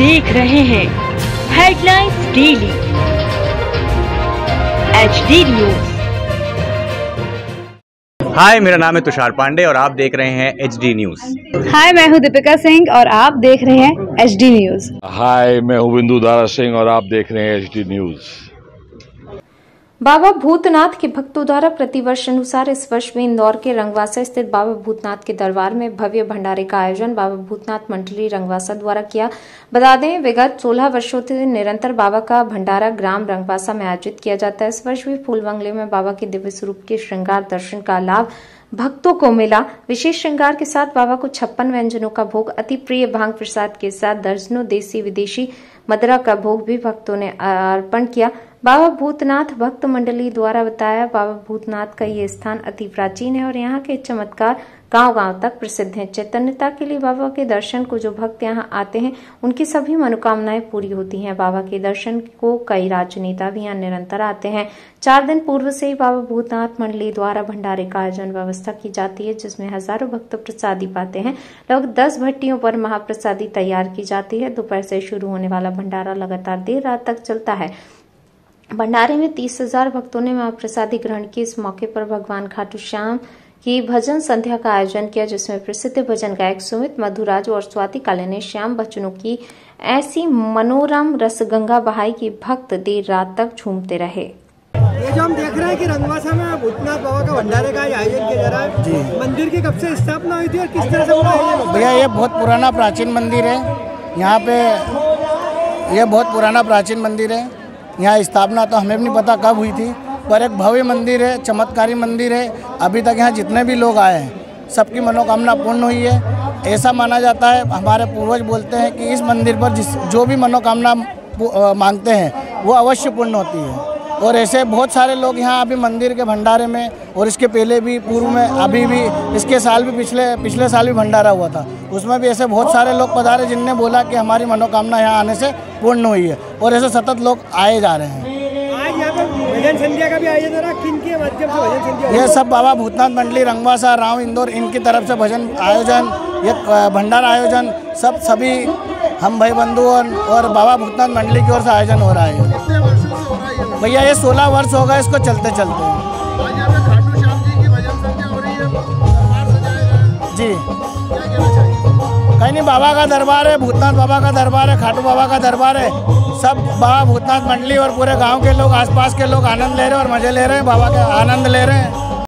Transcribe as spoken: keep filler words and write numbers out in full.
देख रहे हैं headlines daily H D news. Hi, मेरा नाम है तुषार पांडे और आप देख रहे हैं एच डी न्यूज। हाय, मैं हूं दीपिका सिंह और आप देख रहे हैं एच डी न्यूज। हाय, मैं हूं बिंदु दारा सिंह और आप देख रहे हैं H D news. Baba Bhootnath के भक्तों द्वारा प्रतिवर्ष अनुसार इस वर्ष भी इंदौर के रंगवासा स्थित बाबा भूतनाथ के दरबार में भव्य भंडारे का आयोजन बाबा भूतनाथ मंडली रंगवासा द्वारा किया। बता दें, विगत सोलह वर्षों से निरंतर बाबा का भंडारा ग्राम रंगवासा में आयोजित किया जाता है। इस वर्ष भी फूल बंगले में बाबा के दिव्य स्वरूप के श्रृंगार दर्शन का लाभ भक्तों को मिला। विशेष श्रृंगार के साथ बाबा को छप्पन व्यंजनों का भोग, अति प्रिय भांग प्रसाद के साथ दर्जनों देसी विदेशी मदिरा का भोग भी भक्तों ने अर्पण किया। बाबा भूतनाथ भक्त मंडली द्वारा बताया, बाबा भूतनाथ का ये स्थान अति प्राचीन है और यहाँ के चमत्कार गांव-गांव तक प्रसिद्ध हैं। चैतन्यता के लिए बाबा के दर्शन को जो भक्त यहाँ आते हैं उनकी सभी मनोकामनाएं पूरी होती हैं। बाबा के दर्शन को कई राजनेता भी यहाँ निरंतर आते हैं। चार दिन पूर्व से ही बाबा भूतनाथ मंडली द्वारा भंडारे का आयोजन व्यवस्था की जाती है, जिसमें हजारों भक्त प्रसादी पाते हैं। लगभग दस भट्टियों पर महाप्रसादी तैयार की जाती है। दोपहर से शुरू होने वाला भंडारा लगातार देर रात तक चलता है। भंडारे में तीस हजार भक्तों ने महाप्रसादी ग्रहण की। इस मौके पर भगवान खाटू श्याम की भजन संध्या का आयोजन किया, जिसमें प्रसिद्ध भजन गायक सुमित मधुराज और स्वाति काले ने श्याम बच्चनों की ऐसी मनोरम रसगंगा बहाई की भक्त देर रात तक झूमते रहे। ये जो हम देख रहे हैं कि रंगवासा में भूतनाथ बाबा का भंडारे का आयोजन किया जा रहा है जी। मंदिर की कब से स्थापना हुई थी और किस तरह से? भैया, ये बहुत पुराना प्राचीन मंदिर है। यहाँ पे ये बहुत पुराना प्राचीन मंदिर है। यहाँ स्थापना तो हमें भी नहीं पता कब हुई थी, पर एक भव्य मंदिर है, चमत्कारी मंदिर है। अभी तक यहाँ जितने भी लोग आए हैं सबकी मनोकामना पूर्ण हुई है। ऐसा माना जाता है, हमारे पूर्वज बोलते हैं कि इस मंदिर पर जिस जो भी मनोकामना मांगते हैं वो अवश्य पूर्ण होती है। और ऐसे बहुत सारे लोग यहाँ अभी मंदिर के भंडारे में, और इसके पहले भी पूर्व में, अभी भी, इसके साल भी, पिछले पिछले साल भी भंडारा हुआ था, उसमें भी ऐसे बहुत सारे लोग पधारे जिनने बोला कि हमारी मनोकामना यहाँ आने से पूर्ण हुई है। और ऐसे सतत लोग आए जा रहे हैं। आज यहाँ पे भजन संध्या का भी आयोजन हो रहा है। किन के माध्यम से भजन संध्या? ये सब बाबा भूतनाथ मंडली रंगवासा, राव इंदौर, इनकी तरफ से भजन आयोजन, ये भंडारा आयोजन सब सभी हम भाई बंधु और बाबा भूतनाथ मंडली की ओर से आयोजन हो रहा है। भैया, ये सोलह वर्ष हो गए इसको चलते चलते जी। कहीं नहीं, बाबा का दरबार है, भूतनाथ बाबा का दरबार है, खाटू बाबा का दरबार है। सब बाबा भूतनाथ मंडली और पूरे गांव के लोग, आसपास के लोग आनंद ले रहे हैं और मजे ले रहे हैं, बाबा के आनंद ले रहे हैं।